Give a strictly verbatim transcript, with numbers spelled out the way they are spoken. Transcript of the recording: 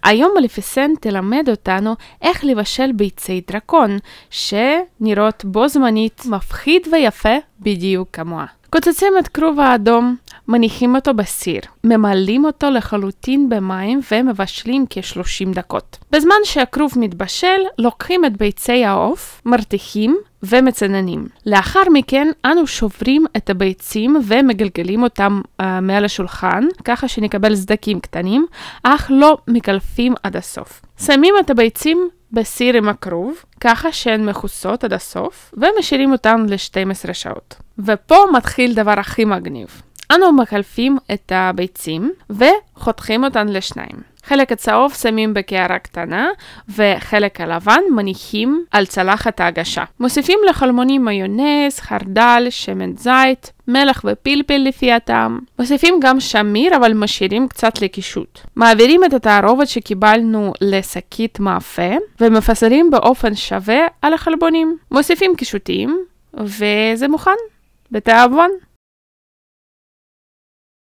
היום מלפיסנט תלמד אותנו איך לבשל ביצי דרקון, שנראות בו זמנית מפחיד ויפה בדיוק כמוה. קוצצים את כרוב האדום, מניחים אותו בסיר, ממלאים אותו לחלוטין במים ומבשלים כ-שלושים דקות. בזמן שהכרוב מתבשל, לוקחים את ביצי העוף, מרתיחים ומצננים. לאחר מכן אנו שוברים את הביצים ומגלגלים אותם uh, מעל השולחן, ככה שנקבל סדקים קטנים, אך לא מקלפים עד הסוף. שמים את הביצים בסיר עם הכרוב, ככה שהן מכוסות עד הסוף, ומשאירים אותן ל-שתים עשרה שעות. ופה מתחיל דבר הכי מגניב. אנו מקלפים את הביצים וחותכים אותן לשניים. חלק הצהוב שמים בקערה קטנה, וחלק הלבן מניחים על צלחת ההגשה. מוסיפים לחלמונים מיונז, חרדל, שמן זית, מלח ופלפל לפי הטעם. מוסיפים גם שמיר, אבל משאירים קצת לקישוט. מעבירים את התערובת שקיבלנו לשקית מאפה, ומפזרים באופן שווה על החלבונים. מוסיפים קישוטים, וזה מוכן. בתיאבון.